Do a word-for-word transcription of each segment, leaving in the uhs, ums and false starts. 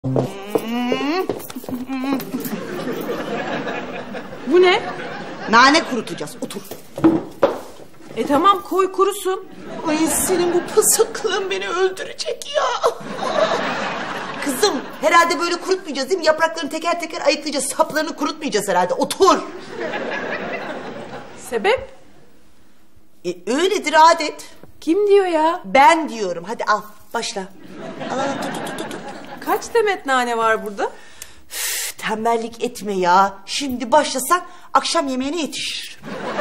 Bu ne? Nane kurutacağız. Otur. E tamam, koy kurusun. Ay senin bu pısıklığın beni öldürecek ya. Kızım herhalde böyle kurutmayacağız değil mi? Yapraklarını teker teker ayıklayacağız. Saplarını kurutmayacağız herhalde. Otur. Sebep? E, öyledir adet. Kim diyor ya? Ben diyorum. Hadi al başla. Al, tut, tut, tut, tut. Kaç demet nane var burada? Üf, tembellik etme ya. Şimdi başlasan akşam yemeğine yetişir.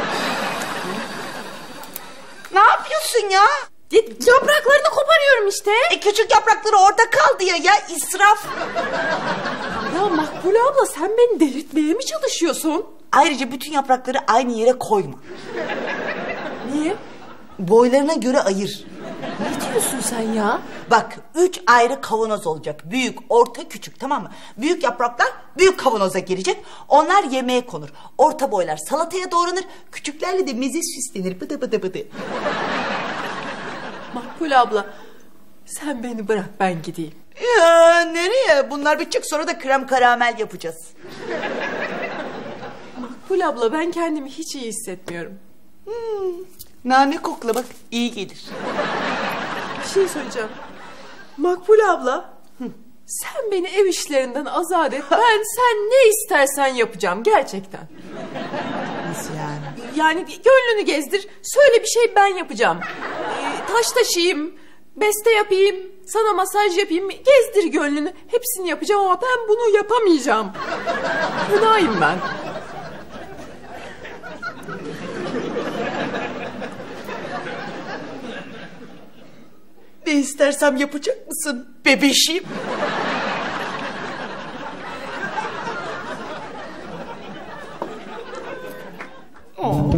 Ne yapıyorsun ya? Yapraklarını koparıyorum işte. E küçük yaprakları orada kaldı ya. Ya israf. Ya Makbule abla, sen beni delirtmeye mi çalışıyorsun? Ayrıca bütün yaprakları aynı yere koyma. Niye? Boylarına göre ayır. Ne diyorsun sen ya? Bak üç ayrı kavanoz olacak. Büyük, orta, küçük, tamam mı? Büyük yapraklar büyük kavanoza girecek. Onlar yemeğe konur. Orta boylar salataya doğranır. Küçüklerle de meze süslenir. Bıdı bıdı bıdı. Makbule abla, sen beni bırak, ben gideyim. Ya nereye? Bunlar bitecek, sonra da krem karamel yapacağız. Makbule abla, ben kendimi hiç iyi hissetmiyorum. Hmm, nane kokla bak, iyi gelir. Bir şey söyleyeceğim. Makbule abla, hı, sen beni ev işlerinden azat et. Ben sen ne istersen yapacağım gerçekten. Nasıl yani? Yani gönlünü gezdir, söyle bir şey, ben yapacağım. Ee, taş taşıyayım, beste yapayım, sana masaj yapayım, gezdir gönlünü. Hepsini yapacağım ama ben bunu yapamayacağım. Fenayım ben. Ne istersem yapacak mısın bebeşim? Oh.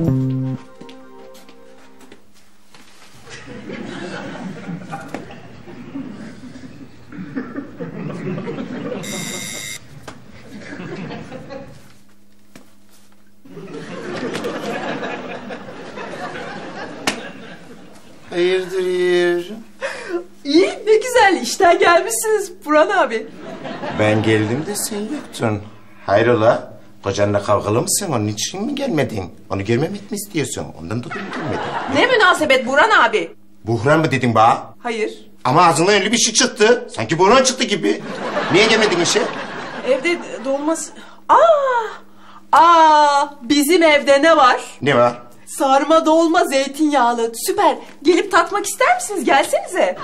Hayırdır yer? İyi, ne güzel, işten gelmişsiniz Burhan abi. Ben geldim de sen yoktun. Hayrola? Kocanla kavgalı mısın? Onun için mi gelmedin? Onu görmemek mi istiyorsun? Ondan dolayı mı gelmedin? Ne münasebet Burhan abi? Buhran mı dedin bana? Hayır. Ama ağzından öyle bir şey çıktı. Sanki buhran çıktı gibi. Niye gelmedin işe? Evde dolması... Aa! Aa! Bizim evde ne var? Ne var? Sarma dolma zeytinyağlı. Süper. Gelip tatmak ister misiniz? Gelsenize.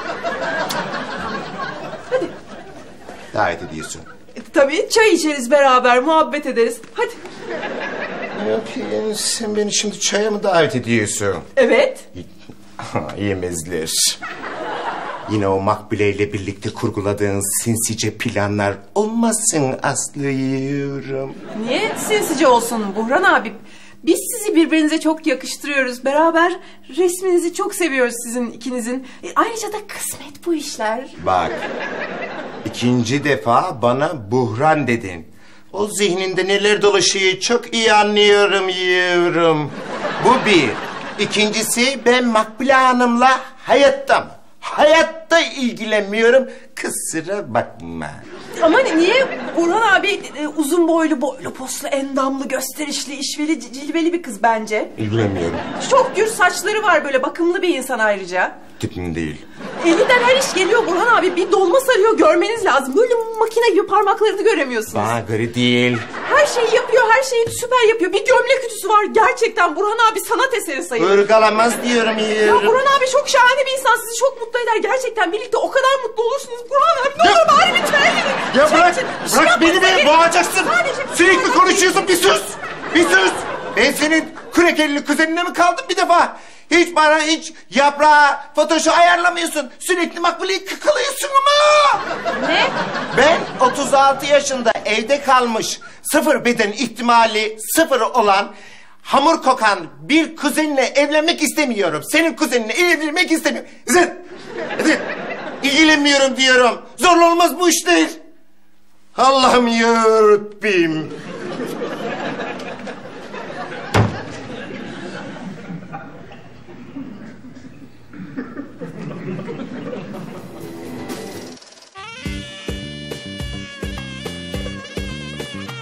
Hadi. Davet ediyorsun. E, tabii çay içeriz beraber, muhabbet ederiz. Hadi. Yok yani sen beni şimdi çaya mı davet ediyorsun? Evet. Yemezler. Yine o Makbule ile birlikte kurguladığın sinsice planlar olmasın Aslı'yım. Niye sinsice olsun Burhan abi? Biz sizi birbirinize çok yakıştırıyoruz. Beraber resminizi çok seviyoruz sizin ikinizin. E, ayrıca da kısmet bu işler. Bak, ikinci defa bana buhran dedin. O zihninde neler dolaşıyor çok iyi anlıyorum yiyorum. Bu bir. İkincisi ben Makbule Hanım'la hayatta hayatta ilgilenmiyorum. Kusura bakma. Ama niye Burhan abi e, uzun boylu, boylu poslu, endamlı, gösterişli, işveli, cilveli bir kız bence. İlgilenmiyorum. Çok gür saçları var, böyle bakımlı bir insan ayrıca. Tipim değil. Elinden her iş geliyor Burhan abi. Bir dolma sarıyor, görmeniz lazım. Böyle makine gibi parmaklarını göremiyorsunuz. Bana göre değil. Her şeyi yapıyor, her şeyi süper yapıyor. Bir gömlek ütüsü var. Gerçekten Burhan abi sanat eseri sayılır. Irgalamaz diyorum Ya yiyorum. Burhan abi çok şahane bir insan. Sizi çok mutlu eder. Gerçekten birlikte o kadar mutlu olursunuz. Burhan abi ne olur bari bir çay verin. Ya Çay bırak, için. Bir şey bırak yapmanıza beni be, gerek- boğacaksın. Sadece- Sürekli konuşuyorsun, bir sus. Bir sus. Ben senin kürekelli kuzenine mi kaldım bir defa? Hiç bana hiç yaprağı, fotoşu ayarlamıyorsun. Sürekli Makbule'yi kıkılıyorsun ama. Ne? Ben otuz altı yaşında evde kalmış, sıfır beden ihtimali sıfır olan, hamur kokan bir kuzenle evlenmek istemiyorum. Senin kuzenine evlenmek istemiyorum. Zıt, zıt. İlgilenmiyorum diyorum. Zorlu olmaz bu iş değil. Allah'ım yarabbim. Hadi.